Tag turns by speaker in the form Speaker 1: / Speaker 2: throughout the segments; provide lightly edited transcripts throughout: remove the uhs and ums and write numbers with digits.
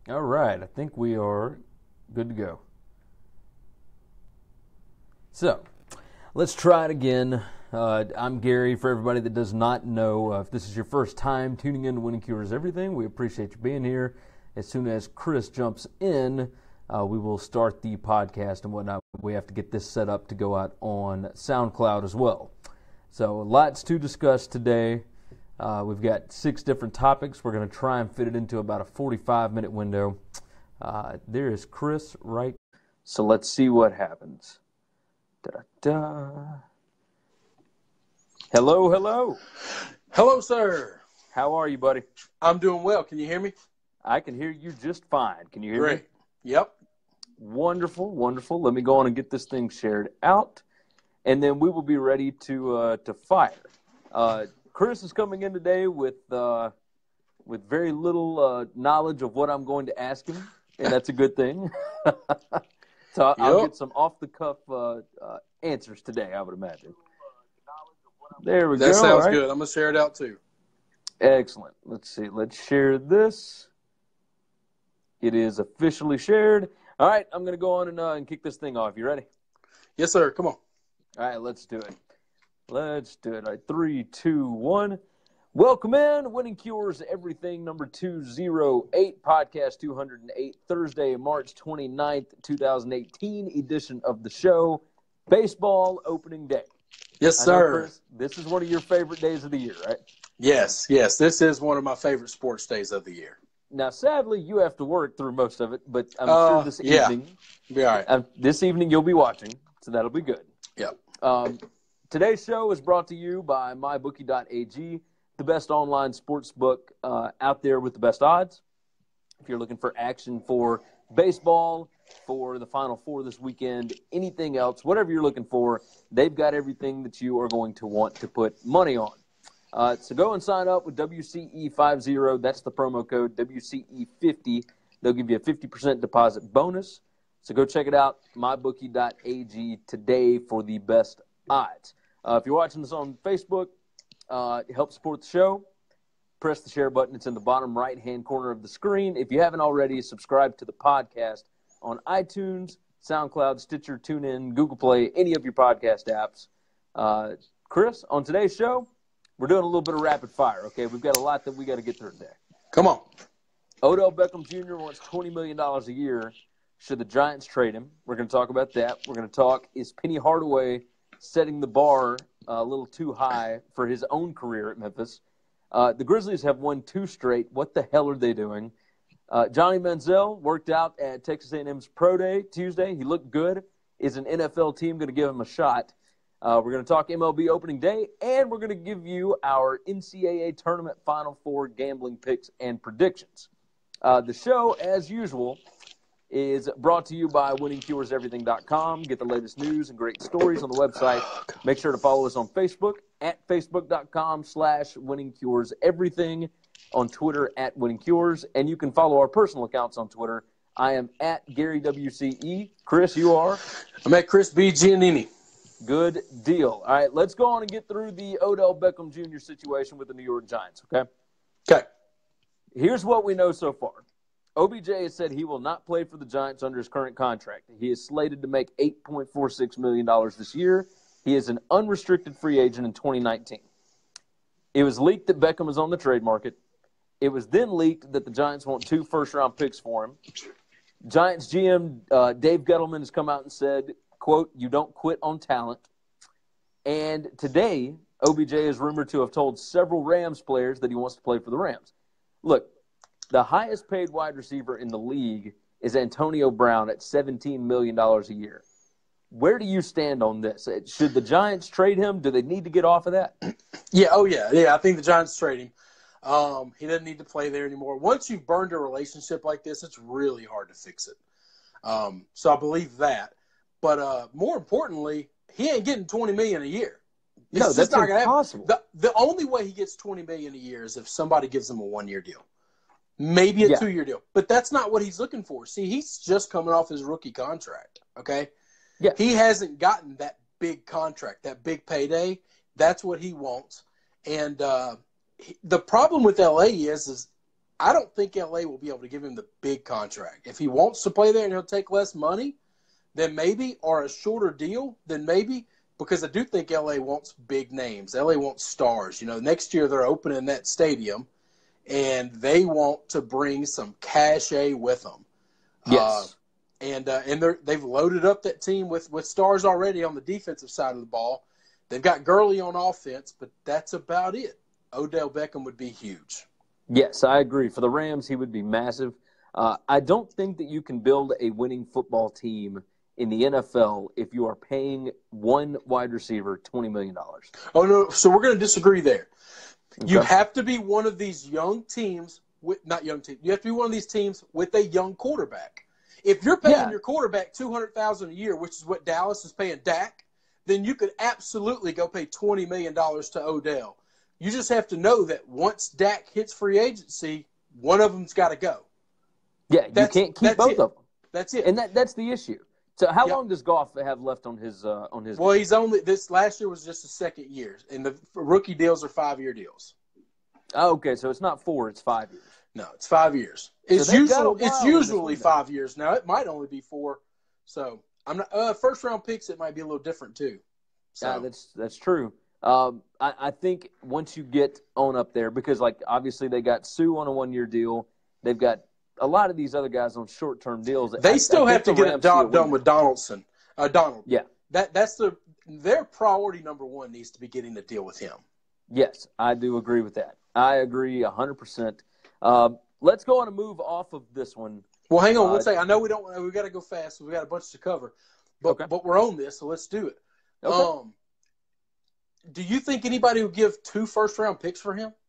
Speaker 1: All right, I think we are good to go. So, let's try it again. I'm Gary. For everybody that does not know, if this is your first time tuning in to Winning Cures Everything, we appreciate you being here. As soon as Chris jumps in, we will start the podcast and whatnot. We have to get this set up to go out on SoundCloud as well. So, lots to discuss today. We've got 6 different topics. We're going to try and fit it into about a 45-minute window. There is Chris right. So let's see what happens. Da-da-da. Hello, hello.
Speaker 2: Hello, sir.
Speaker 1: How are you, buddy?
Speaker 2: I'm doing well. Can you hear me?
Speaker 1: I can hear you just fine. Can you hear me?
Speaker 2: Great. Yep.
Speaker 1: Wonderful, wonderful. Let me go on and get this thing shared out, and then we will be ready to fire. Chris is coming in today with very little knowledge of what I'm going to ask him, and that's a good thing. So I'll get some off-the-cuff answers today, I would imagine. There we go.
Speaker 2: That sounds
Speaker 1: right.
Speaker 2: good. I'm going to share it out, too.
Speaker 1: Excellent. Let's see. Let's share this. It is officially shared. All right, I'm going to go on and kick this thing off. You ready?
Speaker 2: Yes, sir. Come on.
Speaker 1: All right, let's do it. Let's do it. All right, 3, 2, 1. Welcome in. Winning Cures Everything, number 208, podcast 208, Thursday, March 29th, 2018 edition of the show, Baseball Opening Day.
Speaker 2: Yes, sir.
Speaker 1: Chris, this is one of your favorite days of the year, right?
Speaker 2: Yes. This is one of my favorite sports days of the year.
Speaker 1: Now, sadly, you have to work through most of it, but I'm sure this evening,
Speaker 2: be all right.
Speaker 1: This evening you'll be watching, so that'll be good.
Speaker 2: Yep.
Speaker 1: Today's show is brought to you by mybookie.ag, the best online sports book out there with the best odds. If you're looking for action for baseball, for the Final Four this weekend, anything else, whatever you're looking for, they've got everything that you are going to want to put money on. So go and sign up with WCE50. That's the promo code, WCE50. They'll give you a 50% deposit bonus. So go check it out, mybookie.ag today for the best odds. If you're watching this on Facebook, help support the show. Press the share button. It's in the bottom right-hand corner of the screen. If you haven't already, subscribe to the podcast on iTunes, SoundCloud, Stitcher, TuneIn, Google Play, any of your podcast apps. Chris, on today's show, we're doing a little bit of rapid fire, okay? We've got a lot that we got to get through today.
Speaker 2: Come on.
Speaker 1: Odell Beckham Jr. wants $20 million a year. Should the Giants trade him? We're going to talk about that. We're going to talk, is Penny Hardaway setting the bar a little too high for his own career at Memphis? The Grizzlies have won 2 straight. What the hell are they doing? Johnny Manziel worked out at Texas A&M's Pro Day Tuesday. He looked good. Is an NFL team going to give him a shot? We're going to talk MLB Opening Day, and we're going to give you our NCAA Tournament Final Four gambling picks and predictions. The show, as usual, is brought to you by winningcureseverything.com. Get the latest news and great stories on the website. Make sure to follow us on Facebook at facebook.com/winningcureseverything, on Twitter at winningcures, and you can follow our personal accounts on Twitter. I am at GaryWCE. Chris, you are?
Speaker 2: I'm at Chris B. Giannini.
Speaker 1: Good deal. All right, let's go on and get through the Odell Beckham Jr. situation with the New York Giants, okay?
Speaker 2: Okay.
Speaker 1: Here's what we know so far. OBJ has said he will not play for the Giants under his current contract. He is slated to make $8.46 million this year. He is an unrestricted free agent in 2019. It was leaked that Beckham is on the trade market. It was then leaked that the Giants want 2 first-round picks for him. Giants GM Dave Gettleman has come out and said, quote, "You don't quit on talent." And today, OBJ is rumored to have told several Rams players that he wants to play for the Rams. Look, the highest paid wide receiver in the league is Antonio Brown at $17 million a year. Where do you stand on this? Should the Giants trade him? Do they need to get off of that?
Speaker 2: Yeah, I think the Giants trade him. He doesn't need to play there anymore. Once you've burned a relationship like this, it's really hard to fix it. So I believe that. But more importantly, he ain't getting $20 million a year.
Speaker 1: No, that's not impossible.
Speaker 2: The only way he gets $20 million a year is if somebody gives him a 1-year deal. Maybe a 2-year deal. But that's not what he's looking for. See, he's just coming off his rookie contract, okay?
Speaker 1: Yeah.
Speaker 2: He hasn't gotten that big contract, that big payday. That's what he wants. And the problem with L.A. is I don't think LA will be able to give him the big contract. If he wants to play there and he'll take less money, then maybe, or a shorter deal, then maybe, because I do think LA wants big names. LA wants stars. Next year they're opening that stadium, and they want to bring some cachet with them.
Speaker 1: Yes.
Speaker 2: And they've loaded up that team with stars already on the defensive side of the ball. They've got Gurley on offense, but that's about it. Odell Beckham would be huge.
Speaker 1: Yes, I agree. For the Rams, he would be massive. I don't think that you can build a winning football team in the NFL if you are paying one wide receiver $20 million.
Speaker 2: Oh, no. So we're going to disagree there.
Speaker 1: Okay.
Speaker 2: You have to be one of these young teams not young teams. You have to be one of these teams with a young quarterback. If you're paying your quarterback $200,000 a year, which is what Dallas is paying Dak, then you could absolutely go pay $20 million to Odell. You just have to know that once Dak hits free agency, one of them's got to go.
Speaker 1: Yeah, you can't keep both of them.
Speaker 2: That's it.
Speaker 1: And that's the issue. So how long does Goff have left on his
Speaker 2: Well, he's only – this last year was just his second year, and the rookie deals are 5-year deals.
Speaker 1: Oh, okay, so it's not 4, it's 5 years.
Speaker 2: No, it's 5 years. It's usually 5 years. Now, it might only be 4. So, I'm not first-round picks, it might be a little different too. So
Speaker 1: that's true. I think once you get on up there, because, like, obviously they got Sue on a 1-year deal. They've got a lot of these other guys on short-term deals.
Speaker 2: They still have to get a job done with Donald.
Speaker 1: Yeah.
Speaker 2: That's their priority number one needs to be getting a deal with him.
Speaker 1: Yes, I do agree with that. I agree 100%. Let's go on and move off of this one.
Speaker 2: Well, hang on one second. I know we got to go fast. So we got a bunch to cover, but we're on this, so let's do it.
Speaker 1: Okay.
Speaker 2: Do you think anybody would give 2 first-round picks for him?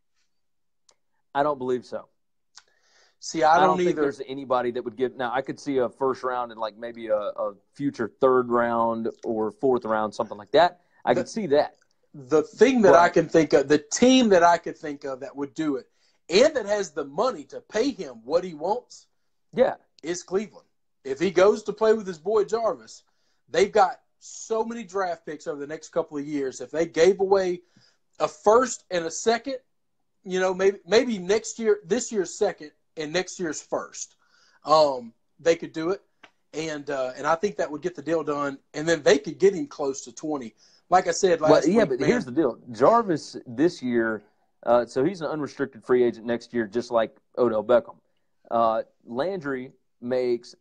Speaker 1: I don't believe so.
Speaker 2: See, I don't
Speaker 1: think
Speaker 2: either.
Speaker 1: There's anybody that would give. Now, I could see a first round and like maybe a future 3rd round or 4th round, something like that. I could see that.
Speaker 2: The thing that I can think of, the team that I could think of that would do it, and that has the money to pay him what he wants, is Cleveland. If he goes to play with his boy Jarvis, they've got so many draft picks over the next couple of years. If they gave away a first and a second, maybe this year's second and next year's first, they could do it. And I think that would get the deal done. And then they could get him close to 20. Like I said last week. Yeah,
Speaker 1: but here's the deal. Jarvis this year, so he's an unrestricted free agent next year, just like Odell Beckham. Landry makes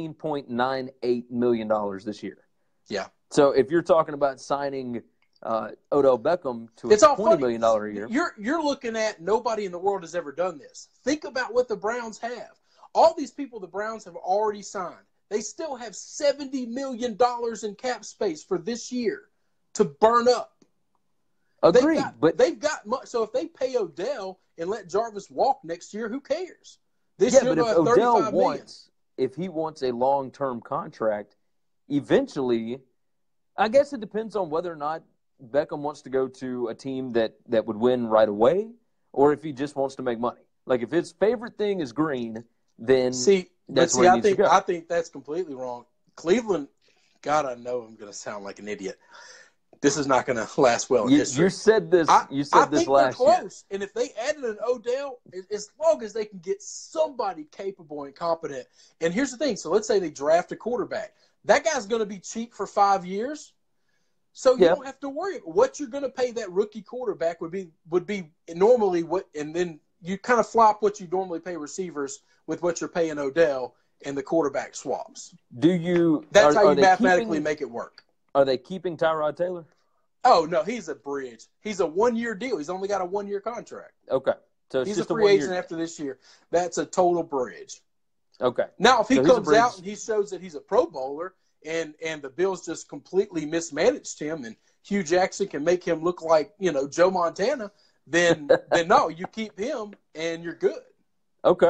Speaker 1: $15.98 million this year.
Speaker 2: Yeah.
Speaker 1: So if you're talking about signing Odell Beckham to a $20 million a year.
Speaker 2: You're looking at nobody in the world has ever done this. Think about what the Browns have. All these people the Browns have already signed. They still have $70 million in cap space for this year to burn up.
Speaker 1: Agreed.
Speaker 2: But they've got much. So if they pay Odell and let Jarvis walk next year, who cares? This year
Speaker 1: but if Odell if he wants a long-term contract, eventually, I guess it depends on whether or not Beckham wants to go to a team that would win right away, or if he just wants to make money. Like if his favorite thing is green, then that's where he needs to go.
Speaker 2: I think that's completely wrong. Cleveland, God, I know I'm going to sound like an idiot. This is not going to last well in history.
Speaker 1: You said this. You said this last year.
Speaker 2: I think they're close, and if they added an Odell, as long as they can get somebody capable and competent. And here's the thing: so let's say they draft a quarterback. That guy's going to be cheap for 5 years. So you don't have to worry. What you're going to pay that rookie quarterback would be normally what, and then you kind of flop what you normally pay receivers with what you're paying Odell, and the quarterback swaps. That's how you mathematically make it work.
Speaker 1: Are they keeping Tyrod Taylor?
Speaker 2: Oh no, he's a bridge. He's a 1-year deal. He's only got a 1-year contract.
Speaker 1: Okay, so
Speaker 2: he's a free agent after this year. That's a total bridge.
Speaker 1: Okay.
Speaker 2: Now, if he comes out and he shows that he's a Pro Bowler, and the Bills just completely mismanaged him, and Hugh Jackson can make him look like Joe Montana, then no, you keep him and you're good.
Speaker 1: Okay.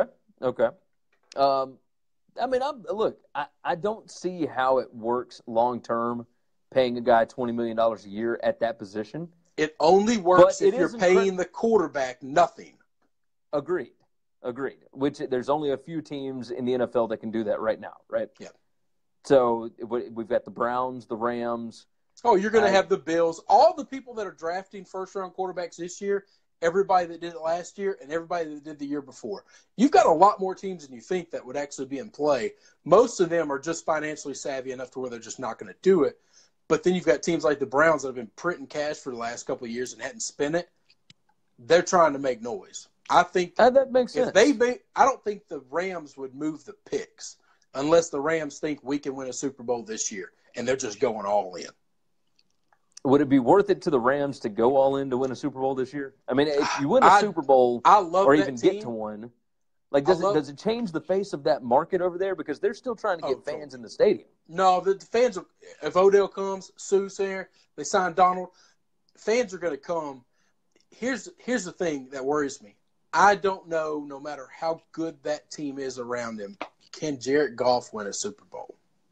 Speaker 1: I don't see how it works long term, paying a guy $20 million a year at that position.
Speaker 2: It only works if you're paying the quarterback nothing.
Speaker 1: Agreed. Which there's only a few teams in the NFL that can do that right now, right?
Speaker 2: Yeah.
Speaker 1: So we've got the Browns, the Rams.
Speaker 2: Oh, you're going to have the Bills. All the people that are drafting first-round quarterbacks this year, everybody that did it last year and everybody that did the year before. You've got a lot more teams than you think that would actually be in play. Most of them are just financially savvy enough to where they're just not going to do it. But then you've got teams like the Browns that have been printing cash for the last couple of years and hadn't spent it. They're trying to make noise. I think
Speaker 1: that makes sense.
Speaker 2: I don't think the Rams would move the picks unless the Rams think we can win a Super Bowl this year, and they're just going all in.
Speaker 1: Would it be worth it to the Rams to go all in to win a Super Bowl this year? I mean, if you win a Super Bowl or even get to one, like does it change the face of that market over there? Because they're still trying to get fans in the stadium.
Speaker 2: No, the fans, if Odell comes, Sue's there, they sign Donald, fans are going to come. Here's the thing that worries me. I don't know, no matter how good that team is around him, can Jared Goff win a Super Bowl?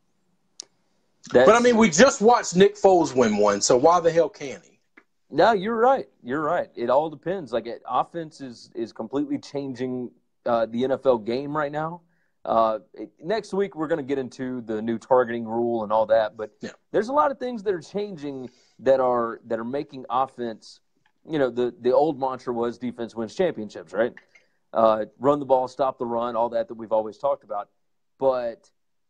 Speaker 2: But, I mean, we just watched Nick Foles win one, so why the hell can't he?
Speaker 1: No, you're right. You're right. It all depends. Like, offense is completely changing the NFL game right now. Next week, we're going to get into the new targeting rule and all that, but there's a lot of things that are changing that are making offense. You know, the old mantra was defense wins championships, right? Run the ball, stop the run, all that we've always talked about. But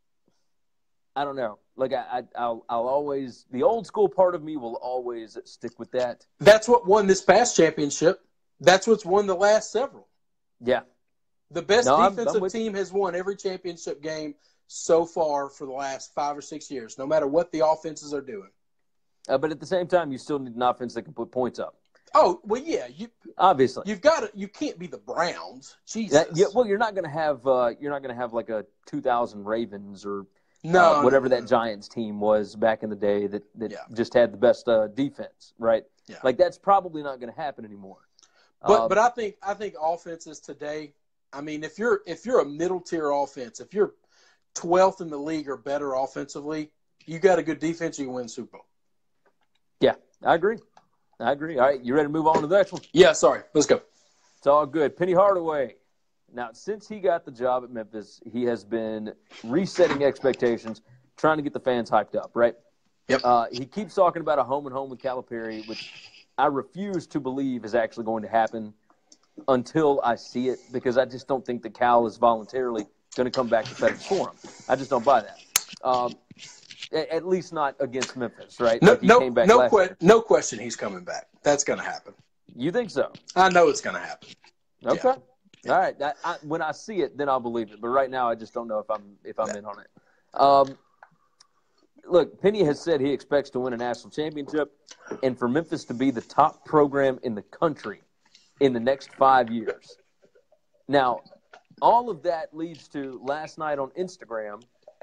Speaker 1: I don't know. Like I'll always, the old school part of me will always stick with that.
Speaker 2: That's what won this past championship. That's what's won the last several.
Speaker 1: Yeah.
Speaker 2: The best defensive team has won every championship game so far for the last 5 or 6 years, no matter what the offenses are doing.
Speaker 1: But at the same time, you still need an offense that can put points up.
Speaker 2: Oh, well, yeah.
Speaker 1: Obviously,
Speaker 2: you can't be the Browns. Jesus.
Speaker 1: Well, you're not going to have like a 2000 Ravens or whatever that Giants team was back in the day that just had the best defense, right?
Speaker 2: Yeah.
Speaker 1: Like that's probably not going to happen anymore.
Speaker 2: But I think offenses today. I mean, if you're a middle tier offense, if you're 12th in the league or better offensively, you got a good defense, you can win Super Bowl.
Speaker 1: Yeah, I agree. All right, you ready to move on to the next one?
Speaker 2: Yeah, sorry. Let's go.
Speaker 1: It's all good. Penny Hardaway. Now, since he got the job at Memphis, he has been resetting expectations, trying to get the fans hyped up, right?
Speaker 2: Yep.
Speaker 1: He keeps talking about a home and home with Calipari, which I refuse to believe is actually going to happen until I see it, because I just don't think that Cal is voluntarily going to come back to FedEx Forum. I just don't buy that. At least not against Memphis, right?
Speaker 2: No question he's coming back. That's going to happen.
Speaker 1: You think so?
Speaker 2: I know it's going to happen.
Speaker 1: Okay. Yeah. All right. When I see it, then I'll believe it. But right now, I just don't know if I'm in on it. Look, Penny has said he expects to win a national championship and for Memphis to be the top program in the country in the next 5 years. Now, all of that leads to last night on Instagram,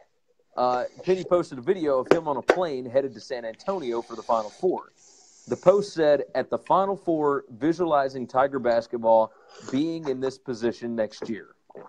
Speaker 1: Penny posted a video of him on a plane headed to San Antonio for the Final Four. The post said, at the Final Four, visualizing Tiger basketball being in this position next year.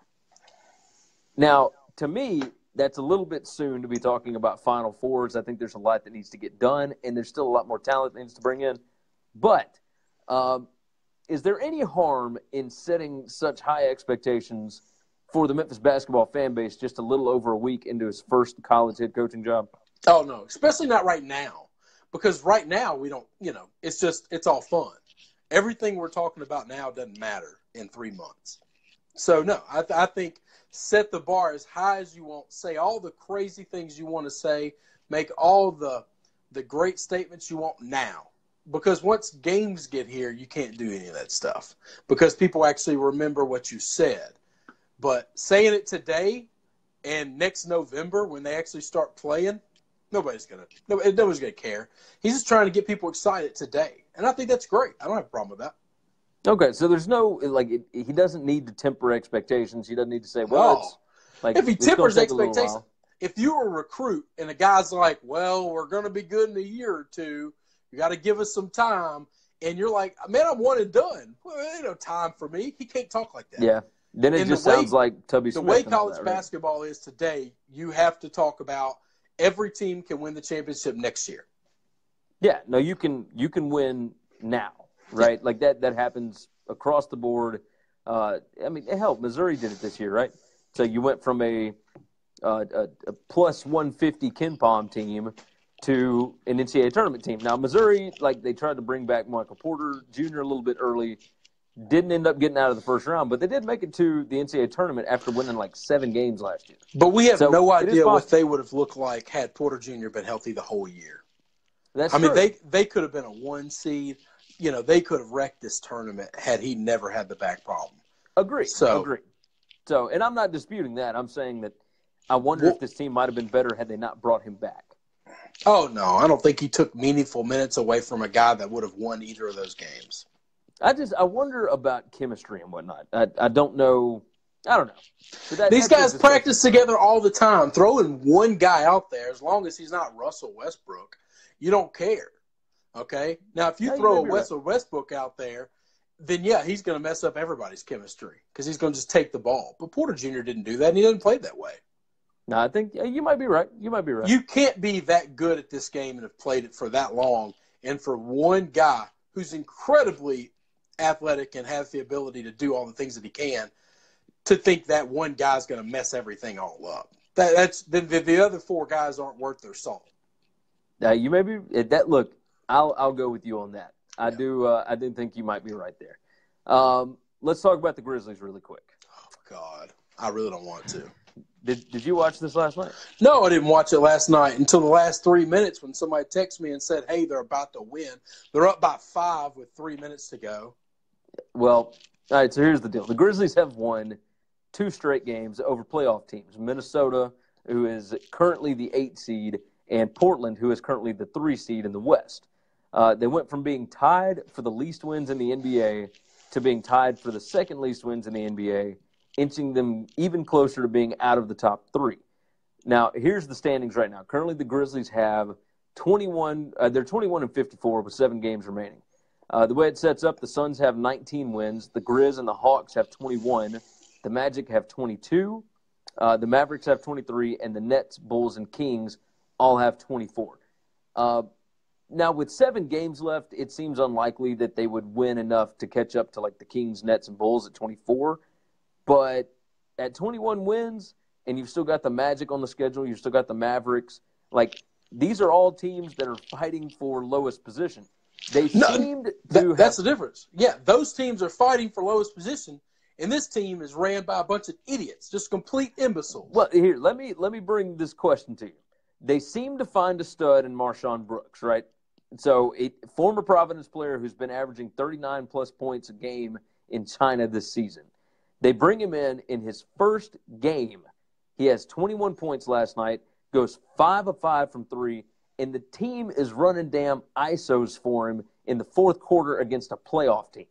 Speaker 1: Now, to me, that's a little bit soon to be talking about Final Fours. I think there's a lot that needs to get done, and there's still a lot more talent that needs to bring in. But is there any harm in setting such high expectations for the Memphis basketball fan base just a little over a week into his first college head coaching job?
Speaker 2: Oh, no, especially not right now. Because right now we don't, it's all fun. Everything we're talking about now doesn't matter in 3 months. So, no, I think set the bar as high as you want. Say all the crazy things you want to say. Make all the great statements you want now. Because once games get here, you can't do any of that stuff. Because people actually remember what you said. But saying it today and next November when they actually start playing, nobody's gonna care. He's just trying to get people excited today, and I think that's great. I don't have a problem with that.
Speaker 1: Okay, so there's no he doesn't need to temper expectations. He doesn't need to say, well,
Speaker 2: if he tempers expectations, if you're a recruit and a guy's like, well, we're gonna be good in a year or two, you got to give us some time, and you're like, man, I'm one and done. Well, there ain't no time for me. He can't talk like that.
Speaker 1: Yeah. Then it just sounds like Tubby Smith.
Speaker 2: The way college basketball is today, you have to talk about every team can win the championship next year.
Speaker 1: Yeah, no, you can win now, right? Yeah. Like that happens across the board. I mean, hell, Missouri did it this year, right? So you went from a plus 150 KenPom team to an NCAA tournament team. Now, Missouri, they tried to bring back Michael Porter Jr. a little bit early, didn't end up getting out of the first round, but they did make it to the NCAA tournament after winning 7 games last year.
Speaker 2: But we have no idea what they would have looked like had Porter Jr. been healthy the whole year.
Speaker 1: That's true.
Speaker 2: They could have been a 1 seed. They could have wrecked this tournament had he never had the back problem.
Speaker 1: Agree. So, and I'm not disputing that. I'm saying that I wonder if this team might have been better had they not brought him back.
Speaker 2: Oh, no. I don't think he took meaningful minutes away from a guy that would have won either of those games.
Speaker 1: I wonder about chemistry and whatnot. I don't know. I don't know.
Speaker 2: These guys practice together all the time. Throwing one guy out there, as long as he's not Russell Westbrook, you don't care. Okay? Now, if you throw a Russell Westbrook out there, then, yeah, he's going to mess up everybody's chemistry because he's going to just take the ball. But Porter Jr. didn't do that, and he doesn't play that way.
Speaker 1: No, I think you might be right.
Speaker 2: You can't be that good at this game and have played it for that long, and for one guy who's incredibly athletic and has the ability to do all the things that he can, to think that one guy's going to mess everything all up. That's the other 4 guys aren't worth their salt.
Speaker 1: You may be that. Look, I'll go with you on that. I do think you might be right there. Let's talk about the Grizzlies really quick.
Speaker 2: Oh God, I really don't want to.
Speaker 1: Did you watch this last night?
Speaker 2: No, I didn't watch it last night until the last 3 minutes when somebody texted me and said, "Hey, they're about to win. They're up by 5 with 3 minutes to go."
Speaker 1: Well, all right. So here's the deal: the Grizzlies have won 2 straight games over playoff teams. Minnesota, who is currently the 8 seed, and Portland, who is currently the 3 seed in the West. They went from being tied for the least wins in the NBA to being tied for the second least wins in the NBA, inching them even closer to being out of the top 3. Now, here's the standings right now. Currently, the Grizzlies have 21. They're 21-54 with 7 games remaining. The way it sets up, the Suns have 19 wins. The Grizz and the Hawks have 21. The Magic have 22. The Mavericks have 23. And the Nets, Bulls, and Kings all have 24. Now, with 7 games left, it seems unlikely that they would win enough to catch up to the Kings, Nets, and Bulls at 24. But at 21 wins, and you've still got the Magic on the schedule, you've still got the Mavericks, these are all teams that are fighting for lowest position. That's
Speaker 2: the difference. Yeah, those teams are fighting for lowest position, and this team is ran by a bunch of idiots, just complete imbeciles.
Speaker 1: Well, here, let me bring this question to you. They seem to find a stud in Marshawn Brooks, right? So, a former Providence player who's been averaging 39-plus points a game in China this season. They bring him in his first game. He has 21 points last night, goes 5 of 5 from 3, and the team is running damn ISOs for him in the fourth quarter against a playoff team.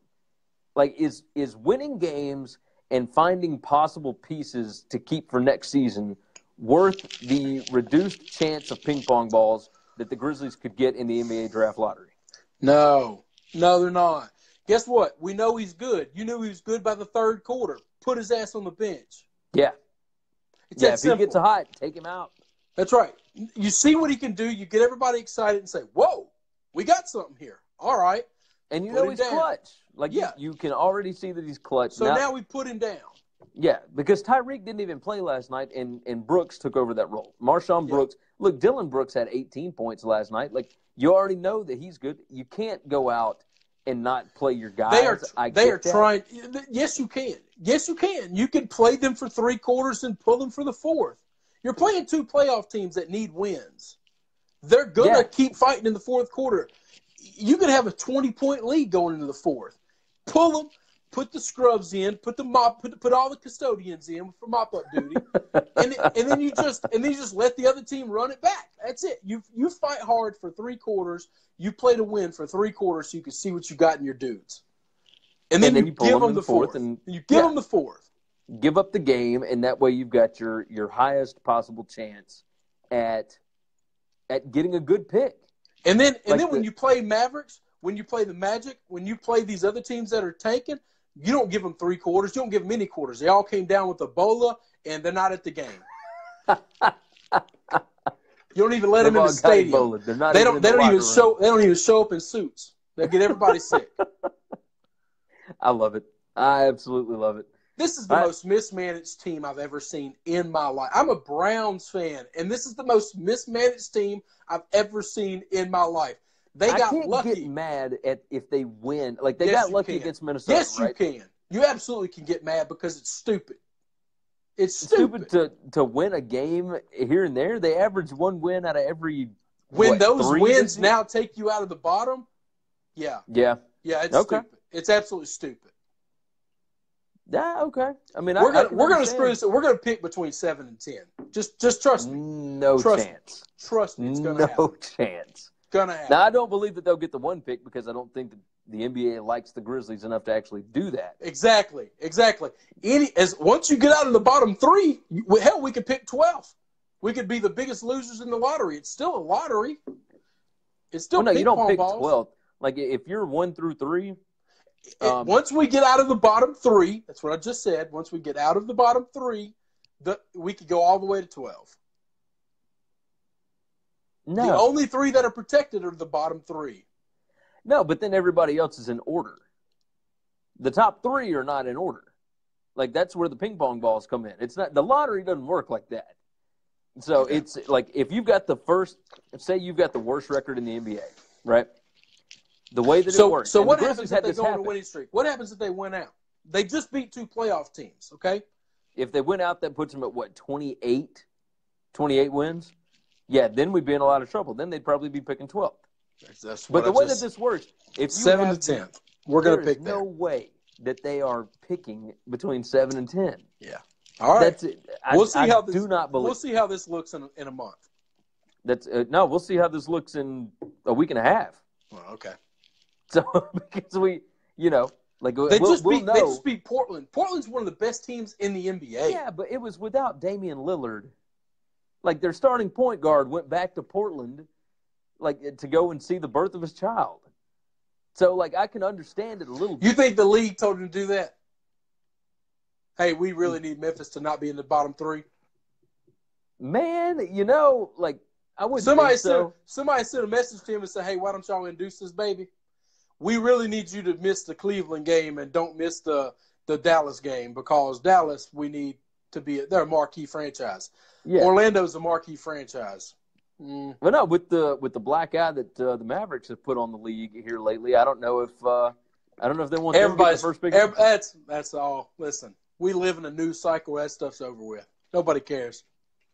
Speaker 1: Is winning games and finding possible pieces to keep for next season worth the reduced chance of ping pong balls that the Grizzlies could get in the NBA draft lottery?
Speaker 2: No, they're not. Guess what? We know he's good. You knew he was good by the third quarter. Put his ass on the bench.
Speaker 1: Yeah.
Speaker 2: If
Speaker 1: he gets hot, take him out.
Speaker 2: That's right. You see what he can do. You get everybody excited and say, whoa, we got something here. All right.
Speaker 1: And you know he's clutch. You can already see that he's clutch.
Speaker 2: So now we put him down.
Speaker 1: Yeah, because Tyreek didn't even play last night, and Brooks took over that role. Marshawn Brooks. Look, Dylan Brooks had 18 points last night. You already know that he's good. You can't go out and not play your guys.
Speaker 2: They are trying. Yes, you can. Yes, you can. You can play them for 3 quarters and pull them for the fourth. You're playing 2 playoff teams that need wins. They're going to keep fighting in the fourth quarter. You could have a 20-point lead going into the fourth. Pull them, put the scrubs in, put all the custodians in for mop-up duty, and then you just let the other team run it back. That's it. You fight hard for 3 quarters. You play to win for 3 quarters so you can see what you got in your dudes. And then you give them the fourth. And you give them the fourth.
Speaker 1: Give up the game, and that way you've got your highest possible chance at getting a good pick.
Speaker 2: And then when you play Mavericks, when you play the Magic, when you play these other teams that are tanking, you don't give them 3 quarters. You don't give them any quarters. They all came down with Ebola, and they're not at the game. You don't even let them in the stadium. They don't even show up in suits. They get everybody sick.
Speaker 1: I love it. I absolutely love it.
Speaker 2: This is the most mismanaged team I've ever seen in my life. I'm a Browns fan, and this is the most mismanaged team I've ever seen in my life. They got lucky.
Speaker 1: I can't get mad at if they win. Like, they got lucky against Minnesota,
Speaker 2: Yes,
Speaker 1: right?
Speaker 2: you can. You absolutely can get mad because it's stupid. It's
Speaker 1: stupid to win a game here and there. They average one win out of every
Speaker 2: those wins now take you out of the bottom. Yeah. It's stupid. It's absolutely stupid.
Speaker 1: Yeah, okay. I mean,
Speaker 2: we're gonna screw this. We're gonna pick between 7 and 10. Just trust me.
Speaker 1: No chance.
Speaker 2: Trust me. It's gonna happen.
Speaker 1: No chance.
Speaker 2: Gonna happen.
Speaker 1: Now, I don't believe that they'll get the one pick because I don't think that the NBA likes the Grizzlies enough to actually do that.
Speaker 2: Exactly. Once you get out of the bottom 3, hell, we could pick 12. We could be the biggest losers in the lottery. It's still a lottery. It's still
Speaker 1: you don't pick
Speaker 2: balls.
Speaker 1: 12. Like, if you're 1 through 3.
Speaker 2: Once we get out of the bottom 3, that's what I just said. Once we get out of the bottom 3, we could go all the way to 12.
Speaker 1: No.
Speaker 2: The only 3 that are protected are the bottom 3.
Speaker 1: No, but then everybody else is in order. The top 3 are not in order. Like, that's where the ping pong balls come in. It's not, the lottery doesn't work like that. So it's like, if you've got say you've got the worst record in the NBA, right? The way that it works.
Speaker 2: So what happens if they go on a winning streak? What happens if they win out? They just beat 2 playoff teams, okay?
Speaker 1: If they win out, that puts them at, 28 wins? Yeah, then we'd be in a lot of trouble. Then they'd probably be picking 12th. But the way that this works, if you
Speaker 2: 7 to 10, we're going to pick that.
Speaker 1: There's no way that they are picking between 7 and 10.
Speaker 2: Yeah. All right.
Speaker 1: That's it. We'll see
Speaker 2: how this looks in a month.
Speaker 1: We'll see how this looks in a week and a half.
Speaker 2: Well, okay.
Speaker 1: So because they
Speaker 2: just beat Portland. Portland's one of the best teams in the NBA.
Speaker 1: Yeah, but it was without Damian Lillard. Like, their starting point guard went back to Portland, like, to go and see the birth of his child. So, like, I can understand it a little bit.
Speaker 2: You think the league told him to do that? Hey, we really need Memphis to not be in the bottom 3.
Speaker 1: Man, I wouldn't
Speaker 2: Somebody
Speaker 1: think so.
Speaker 2: Somebody sent a message to him and said, hey, why don't y'all induce this baby? We really need you to miss the Cleveland game and don't miss the Dallas game, because Dallas, we need to be – they're a marquee franchise. Yeah. Orlando's a marquee franchise.
Speaker 1: Well, no, with the black eye that the Mavericks have put on the league here lately, I don't know if they want them to get the first pick.
Speaker 2: That's all. Listen, we live in a news cycle. That stuff's over with. Nobody cares.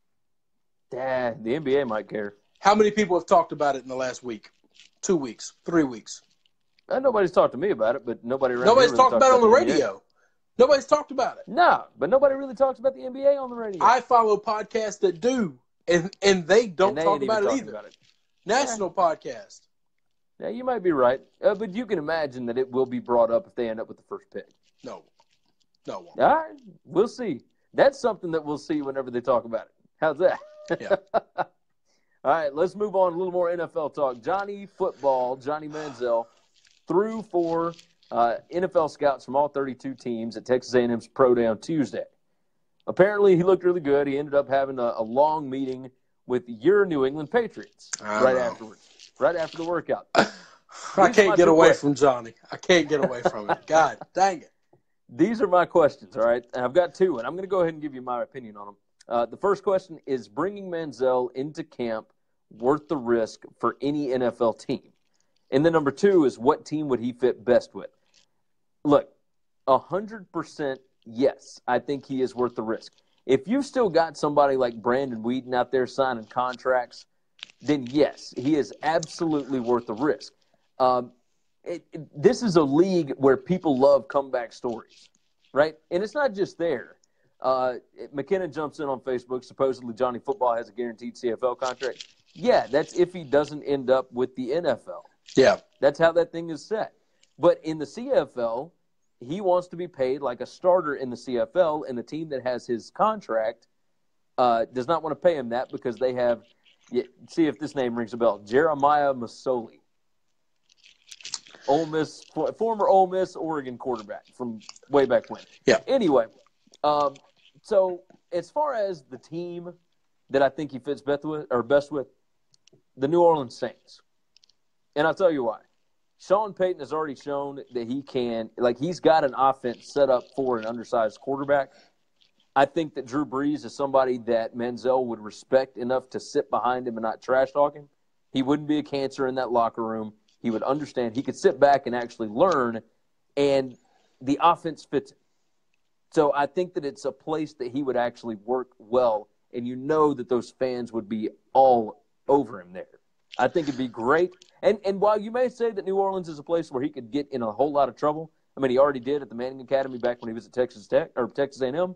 Speaker 1: Dad, the NBA might care.
Speaker 2: How many people have talked about it in the last week? 2 weeks? 3 weeks?
Speaker 1: Nobody's talked to me about it, but nobody's
Speaker 2: talked about it on the radio. Nobody's talked about it.
Speaker 1: No, but nobody really talks about the NBA on the radio.
Speaker 2: I follow podcasts that do, and they don't talk about it either. National podcast.
Speaker 1: Yeah, you might be right. But you can imagine that it will be brought up if they end up with the first pick.
Speaker 2: No.
Speaker 1: All right, we'll see. That's something that we'll see whenever they talk about it. How's that?
Speaker 2: Yeah.
Speaker 1: All right, let's move on. A little more NFL talk. Johnny Manziel, threw for NFL scouts from all 32 teams at Texas A&M's Pro Day on Tuesday. Apparently, he looked really good. He ended up having a long meeting with your New England Patriots afterwards, right after the workout.
Speaker 2: I can't get away from Johnny. I can't get away from it. God dang it.
Speaker 1: These are my questions, all right? And I've got 2, and I'm going to go ahead and give you my opinion on them. The first question is, bringing Manziel into camp worth the risk for any NFL team? And then number 2 is, what team would he fit best with? Look, 100% yes, I think he is worth the risk. If you've still got somebody like Brandon Whedon out there signing contracts, then yes, he is absolutely worth the risk. This is a league where people love comeback stories, right? And it's not just there. McKinnon jumps in on Facebook. Supposedly Johnny Football has a guaranteed CFL contract. Yeah, that's if he doesn't end up with the NFL.
Speaker 2: Yeah.
Speaker 1: That's how that thing is set. But in the CFL, he wants to be paid like a starter in the CFL, and the team that has his contract does not want to pay him that because they have – see if this name rings a bell. Jeremiah Masoli. Former Ole Miss Oregon quarterback from way back when.
Speaker 2: Yeah.
Speaker 1: Anyway, so as far as the team that I think he fits best with, the New Orleans Saints. And I'll tell you why. Sean Payton has already shown that he can, like, he's got an offense set up for an undersized quarterback. I think that Drew Brees is somebody that Manziel would respect enough to sit behind him and not trash talk him. He wouldn't be a cancer in that locker room. He would understand. He could sit back and actually learn, and the offense fits him. So I think that it's a place that he would actually work well, and you know that those fans would be all over him there. I think it'd be great. And while you may say that New Orleans is a place where he could get in a whole lot of trouble, I mean, he already did at the Manning Academy back when he was at Texas Tech or Texas A&M.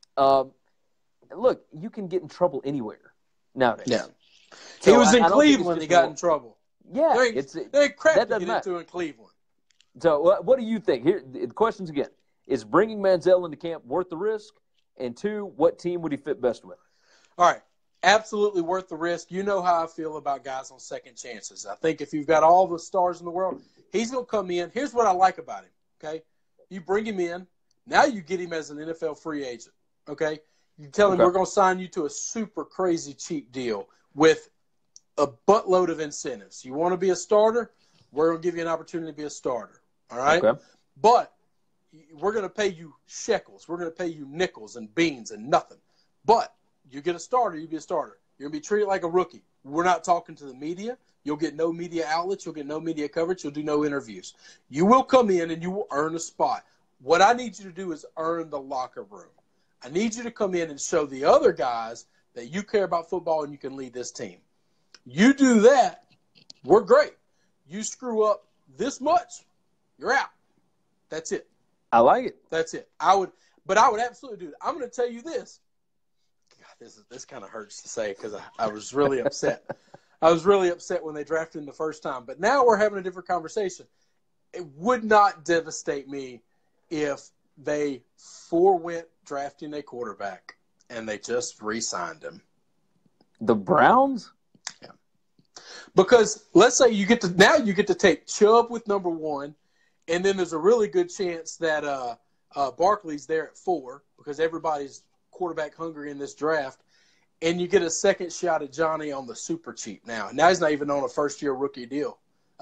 Speaker 1: Look, you can get in trouble anywhere nowadays.
Speaker 2: Yeah.
Speaker 1: So
Speaker 2: he was in Cleveland. He got in trouble.
Speaker 1: Yeah.
Speaker 2: They crap
Speaker 1: that
Speaker 2: to
Speaker 1: doesn't
Speaker 2: get
Speaker 1: matter.
Speaker 2: into in Cleveland.
Speaker 1: So what do you think? Here, the questions again. Is bringing Manziel into camp worth the risk? And two, what team would he fit best with?
Speaker 2: All right. Absolutely worth the risk. You know how I feel about guys on second chances. I think if you've got all the stars in the world, he's going to come in. Here's what I like about him, okay? You bring him in. Now you get him as an NFL free agent, okay? You tell him we're going to sign you to a super crazy cheap deal with a buttload of incentives. You want to be a starter? We're going to give you an opportunity to be a starter, all right?
Speaker 1: Okay.
Speaker 2: But we're going to pay you shekels. We're going to pay you nickels and beans and nothing. But you get a starter, you be a starter. You're going to be treated like a rookie. We're not talking to the media. You'll get no media outlets. You'll get no media coverage. You'll do no interviews. You will come in and you will earn a spot. What I need you to do is earn the locker room. I need you to come in and show the other guys that you care about football and you can lead this team. You do that, we're great. You screw up this much, you're out. That's it.
Speaker 1: I like it.
Speaker 2: That's it. I would absolutely do it. I'm going to tell you this. God, this kind of hurts to say because I was really upset. I was really upset when they drafted him the first time. But now we're having a different conversation. It would not devastate me if they forewent drafting a quarterback and they just re-signed him.
Speaker 1: The Browns?
Speaker 2: Yeah. Because let's say you get to take Chubb with number 1, and then there's a really good chance that Barkley's there at 4 because everybody's quarterback hungry in this draft, and you get a second shot at Johnny on the super cheap now. Now he's not even on a first-round rookie deal.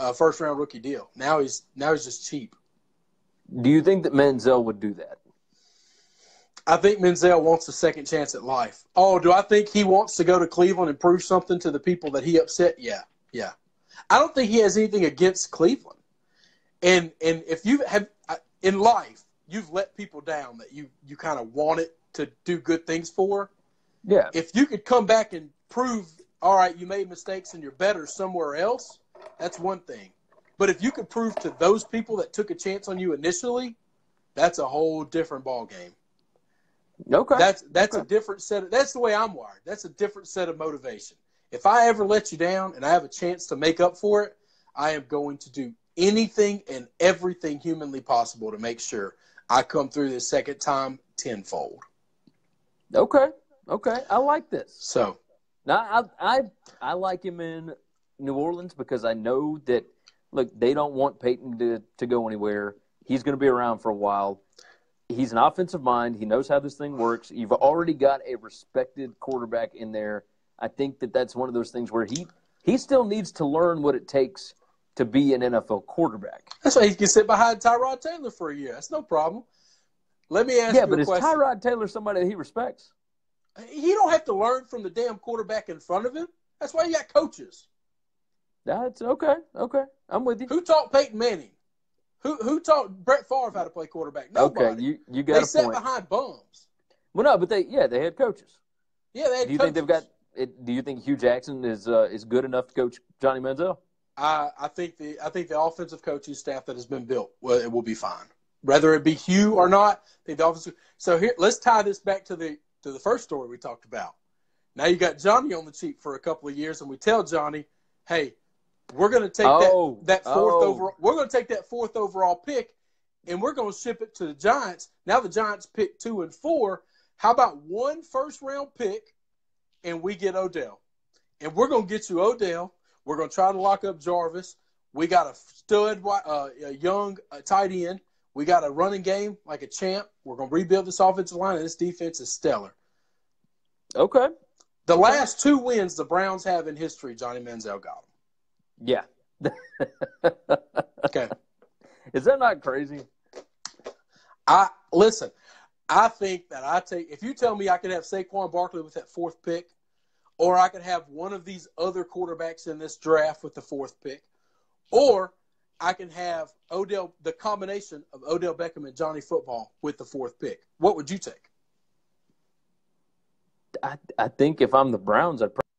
Speaker 2: Now he's just cheap.
Speaker 1: Do you think that Manziel would do that?
Speaker 2: I think Manziel wants a second chance at life. Oh, do I think he wants to go to Cleveland and prove something to the people that he upset? Yeah. I don't think he has anything against Cleveland. And if you have in life, you've let people down that you kind of wanted to do good things for.
Speaker 1: Yeah.
Speaker 2: If you could come back and prove, all right, you made mistakes and you're better somewhere else, that's one thing. But if you could prove to those people that took a chance on you initially, that's a whole different ball game.
Speaker 1: Okay.
Speaker 2: That's a different set. That's the way I'm wired. That's a different set of motivation. If I ever let you down and I have a chance to make up for it, I am going to do anything and everything humanly possible to make sure I come through this second time tenfold.
Speaker 1: Okay. I like this.
Speaker 2: So
Speaker 1: now I like him in New Orleans because I know that, look, they don't want Peyton to go anywhere. He's going to be around for a while. He's an offensive mind. He knows how this thing works. You've already got a respected quarterback in there. I think that that's one of those things where he still needs to learn what it takes to be an NFL quarterback.
Speaker 2: That's why he can sit behind Tyrod Taylor for a year. That's no problem. Let me ask you a question.
Speaker 1: Yeah, but is Tyrod Taylor somebody that he respects?
Speaker 2: He don't have to learn from the damn quarterback in front of him. That's why you got coaches.
Speaker 1: That's okay. I'm with you.
Speaker 2: Who taught Peyton Manning? Who taught Brett Favre how to play quarterback? Nobody.
Speaker 1: Okay, you got a point.
Speaker 2: They sat behind bums.
Speaker 1: Well, no, but they had coaches.
Speaker 2: Yeah, they had coaches.
Speaker 1: Do you think they've got? Do you think Hugh Jackson is good enough to coach Johnny Manziel?
Speaker 2: I think the offensive coaching staff that has been built, well, it will be fine. Whether it be Hugh or not, I think the offensive. So here, let's tie this back to the first story we talked about. Now you got Johnny on the cheap for a couple of years, and we tell Johnny, hey, we're going to take that fourth overall. We're going to take that 4th overall pick, and we're going to ship it to the Giants. Now the Giants pick 2 and 4. How about 1 first-round pick, and we get Odell? And we're going to get you Odell. We're going to try to lock up Jarvis. We got a stud, a young tight end. We got a running game like a champ. We're going to rebuild this offensive line, and this defense is stellar.
Speaker 1: Okay.
Speaker 2: The last 2 wins the Browns have in history, Johnny Manziel got them.
Speaker 1: Yeah.
Speaker 2: Okay.
Speaker 1: Is that not crazy?
Speaker 2: Listen, I think that if you tell me I could have Saquon Barkley with that 4th pick, or I could have one of these other quarterbacks in this draft with the 4th pick, or I can have the combination of Odell Beckham and Johnny Football with the 4th pick, what would you take?
Speaker 1: I think if I'm the Browns,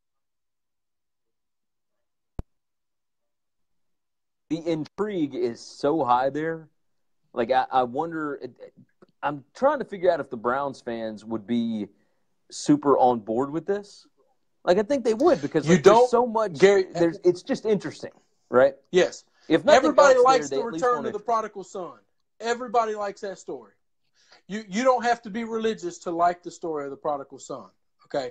Speaker 1: the intrigue is so high there. Like, I wonder – I'm trying to figure out if the Browns fans would be super on board with this. Like, I think they would because there's so much – it's just interesting, right?
Speaker 2: Yes.
Speaker 1: If
Speaker 2: everybody likes the return of the prodigal son. Everybody likes that story. You don't have to be religious to like the story of the prodigal son, okay?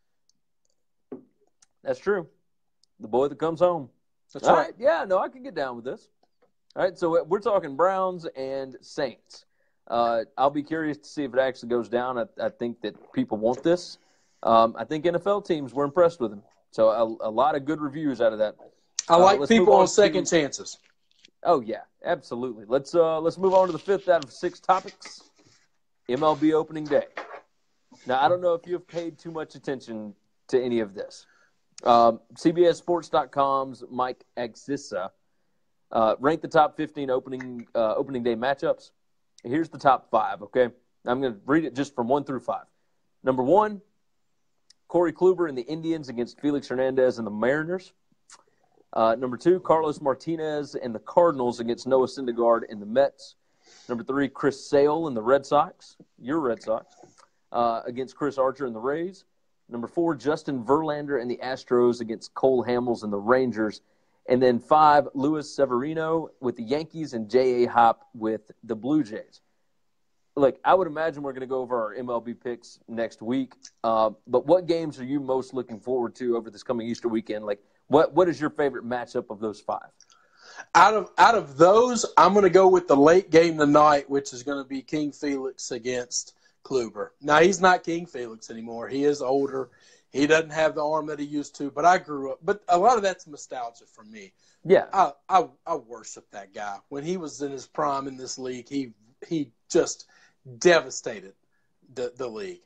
Speaker 1: That's true. The boy that comes home.
Speaker 2: That's right.
Speaker 1: Yeah, no, I can get down with this. All right, so we're talking Browns and Saints. I'll be curious to see if it actually goes down. I think that people want this. I think NFL teams were impressed with him. So a lot of good reviews out of that.
Speaker 2: I like people on second chances.
Speaker 1: Oh, yeah, absolutely. Let's move on to the 5th out of 6 topics, MLB Opening Day. Now, I don't know if you have paid too much attention to any of this. CBSSports.com's Mike Axissa ranked the top 15 opening day matchups. Here's the top 5, okay? I'm going to read it just from 1 through 5. Number 1, Corey Kluber and the Indians against Felix Hernandez and the Mariners. Number 2, Carlos Martinez and the Cardinals against Noah Syndergaard and the Mets. Number 3, Chris Sale and the Red Sox, your Red Sox, against Chris Archer and the Rays. Number 4, Justin Verlander and the Astros against Cole Hamels and the Rangers. And then 5, Luis Severino with the Yankees and J.A. Happ with the Blue Jays. Look, I would imagine we're going to go over our MLB picks next week. But what games are you most looking forward to over this coming Easter weekend? Like, what is your favorite matchup of those 5?
Speaker 2: Out of those, I'm going to go with the late game tonight, which is going to be King Felix against Kluber. Now, he's not King Felix anymore. He is older. He doesn't have the arm that he used to, but I grew up. But a lot of that's nostalgia for me.
Speaker 1: Yeah.
Speaker 2: I worship that guy. When he was in his prime in this league, he just devastated the league.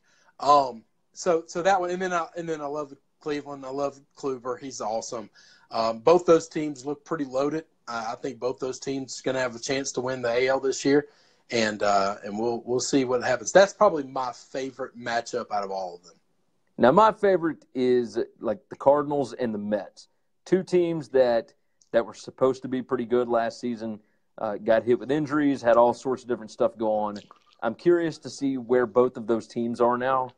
Speaker 2: So that one, and then I love Cleveland. I love Kluber. He's awesome. Both those teams look pretty loaded. I think both those teams going to have a chance to win the AL this year, and we'll see what happens. That's probably my favorite matchup out of all of them.
Speaker 1: Now, my favorite is like the Cardinals and the Mets, 2 teams that were supposed to be pretty good last season, got hit with injuries, had all sorts of different stuff go on. I'm curious to see where both of those teams are now.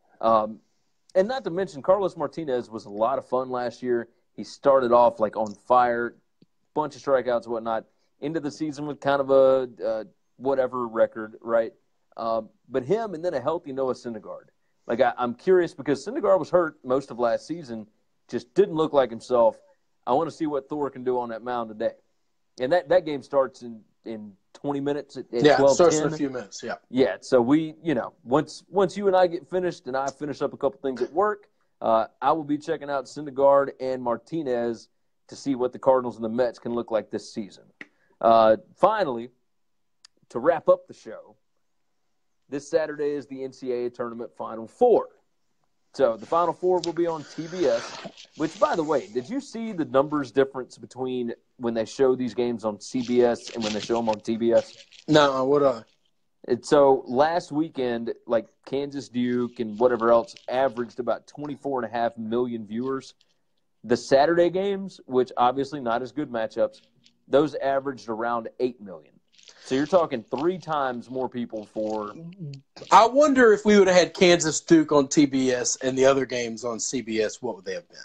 Speaker 1: And not to mention, Carlos Martinez was a lot of fun last year. He started off like on fire, bunch of strikeouts and whatnot, into the season with kind of a whatever record, right? But him and then a healthy Noah Syndergaard. Like, I'm curious because Syndergaard was hurt most of last season, just didn't look like himself. I want to see what Thor can do on that mound today. And that game starts in 20 minutes at 12:10.
Speaker 2: It starts in a few minutes, yeah.
Speaker 1: Yeah, so we, once you and I get finished and I finish up a couple things at work, I will be checking out Syndergaard and Martinez to see what the Cardinals and the Mets can look like this season. Finally, to wrap up the show, this Saturday is the NCAA Tournament Final Four. So the Final Four will be on TBS, which, by the way, did you see the numbers difference between when they show these games on CBS and when they show them on TBS?
Speaker 2: No, what?
Speaker 1: So last weekend, like Kansas Duke and whatever else, averaged about 24.5 million viewers. The Saturday games, which obviously not as good matchups, those averaged around 8 million. So you're talking 3 times more people for.
Speaker 2: I wonder if we would have had Kansas Duke on TBS and the other games on CBS, what would they have been?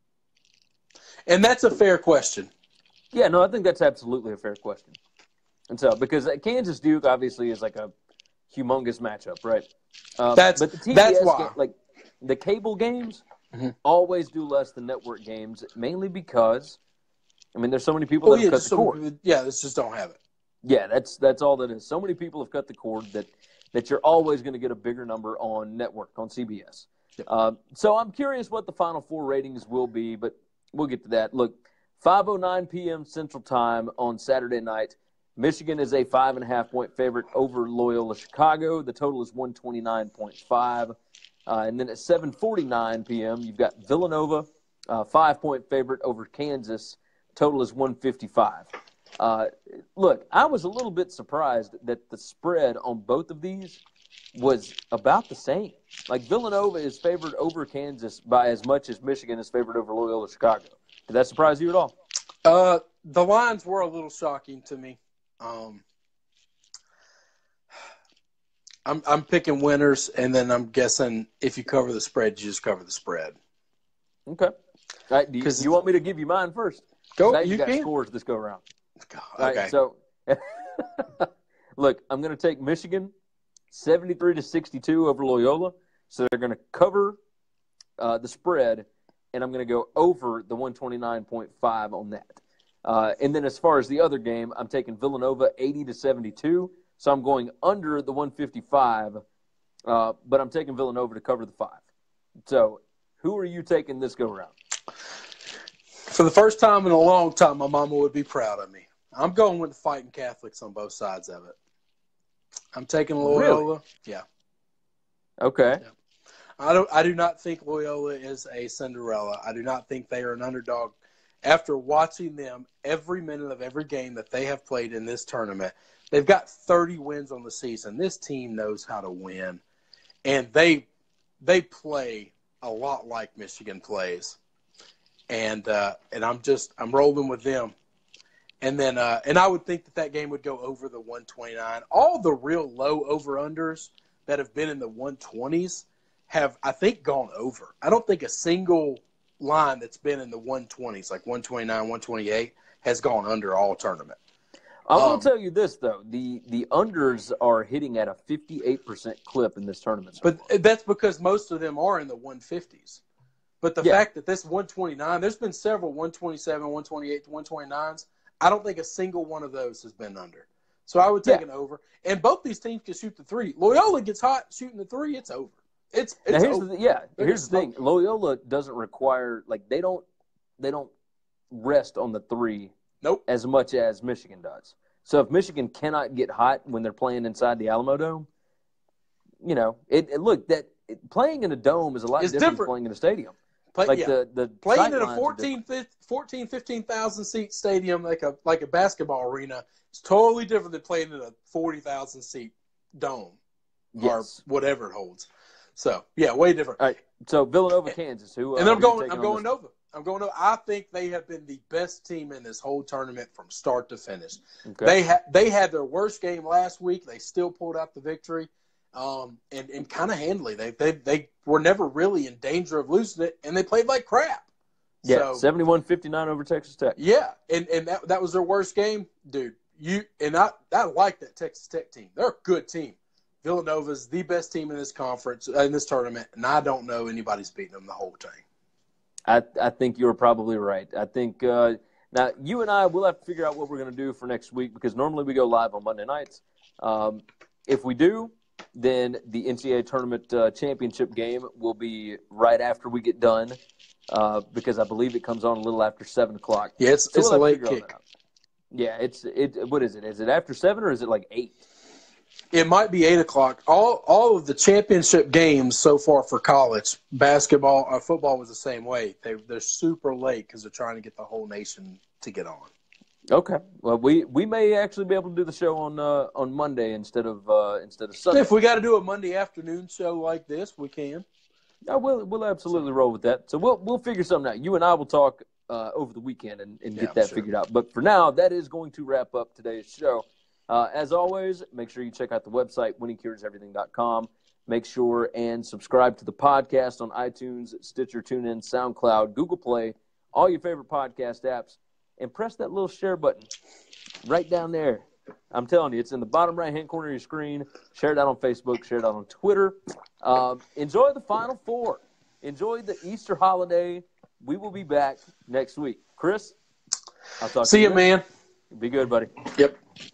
Speaker 2: And that's a fair question.
Speaker 1: Yeah, no, I think that's absolutely a fair question. And so, because Kansas Duke obviously is like a humongous matchup, right? But the TBS,
Speaker 2: that's why.
Speaker 1: Like the cable games always do less than network games, mainly because, there's so many people that have cut the cord.
Speaker 2: Yeah, they just don't have it.
Speaker 1: Yeah, that's all that is. So many people have cut the cord that you're always going to get a bigger number on network, on CBS. Yep. So I'm curious what the Final Four ratings will be, but we'll get to that. Look, 5:09 p.m. Central Time on Saturday night. Michigan is a 5.5-point favorite over Loyola Chicago. The total is 129.5. And then at 7:49 p.m., you've got Villanova, 5-point favorite over Kansas. Total is 155. Look, I was a little bit surprised that the spread on both of these was about the same. Like, Villanova is favored over Kansas by as much as Michigan is favored over Loyola Chicago. Did that surprise you at all?
Speaker 2: The lines were a little shocking to me. I'm picking winners, and then I'm guessing if you cover the spread, you just cover the spread.
Speaker 1: Okay. All right, do you want me to give you mine first?
Speaker 2: Go.
Speaker 1: You got scores this go around.
Speaker 2: Okay.
Speaker 1: All right, so look, I'm going to take Michigan 73-62 over Loyola. So they're going to cover the spread, and I'm going to go over the 129.5 on that. And then as far as the other game, I'm taking Villanova 80-72. So I'm going under the 155, but I'm taking Villanova to cover the 5. So who are you taking this go around?
Speaker 2: For the first time in a long time, my mama would be proud of me. I'm going with the Fighting Catholics on both sides of it. I'm taking Loyola.
Speaker 1: Really?
Speaker 2: Yeah.
Speaker 1: Okay.
Speaker 2: Yeah. I do not think Loyola is a Cinderella. I do not think they are an underdog. After watching them every minute of every game that they have played in this tournament, they've got 30 wins on the season. This team knows how to win, and they play a lot like Michigan plays. And I'm rolling with them. And then and I would think that game would go over the 129. All the real low over-unders that have been in the 120s have, I think, gone over. I don't think a single line that's been in the 120s, like 129, 128, has gone under all tournament.
Speaker 1: I will tell you this, though. The unders are hitting at a 58% clip in this tournament.
Speaker 2: But that's because most of them are in the 150s. But the fact that this 129, there's been several 127, 128, 129s. I don't think a single one of those has been under. So I would take an over. And both these teams can shoot the 3. Loyola gets hot shooting the 3, it's over. It's over.
Speaker 1: Here's the thing. Loyola doesn't require, like, they don't rest on the 3 as much as Michigan does. So if Michigan cannot get hot when they're playing inside the Alamo Dome, you know, playing in a dome is a lot different than playing in a stadium.
Speaker 2: Playing in a 15,000 seat stadium like a basketball arena is totally different than playing in a 40,000 seat dome or whatever it holds. So way different.
Speaker 1: All right. So Villanova, Kansas.
Speaker 2: And then I'm going Nova. I'm going Nova. I think they have been the best team in this whole tournament from start to finish. Okay. They had their worst game last week. They still pulled out the victory. And kind of handily. They were never really in danger of losing it, and they played like crap.
Speaker 1: Yeah, 71-59 over Texas Tech.
Speaker 2: Yeah, and that was their worst game, dude. I like that Texas Tech team. They're a good team. Villanova's the best team in this conference, in this tournament, and I don't know anybody's beating them the whole time.
Speaker 1: I think you're probably right. I think now you and I will have to figure out what we're going to do for next week because normally we go live on Monday nights. If we do, then the NCAA tournament championship game will be right after we get done because I believe it comes on a little after 7 o'clock.
Speaker 2: Yeah, it's a late kick.
Speaker 1: Yeah, what is it? Is it after 7 or is it like 8?
Speaker 2: It might be 8 o'clock. All of the championship games so far for college, basketball or football was the same way. They're super late because they're trying to get the whole nation to get on.
Speaker 1: Okay. Well, we may actually be able to do the show on Monday instead of Sunday.
Speaker 2: If we got to do a Monday afternoon show like this, we can.
Speaker 1: No, we'll absolutely roll with that. So we'll figure something out. You and I will talk over the weekend and get that figured out. But for now, that is going to wrap up today's show. As always, make sure you check out the website, winningcureseverything.com. Make sure and subscribe to the podcast on iTunes, Stitcher, TuneIn, SoundCloud, Google Play, all your favorite podcast apps, and press that little share button right down there. I'm telling you, it's in the bottom right-hand corner of your screen. Share it out on Facebook. Share it out on Twitter. Enjoy the Final Four. Enjoy the Easter holiday. We will be back next week. Chris, I'll talk to you.
Speaker 2: See you, man.
Speaker 1: Be good, buddy.
Speaker 2: Yep.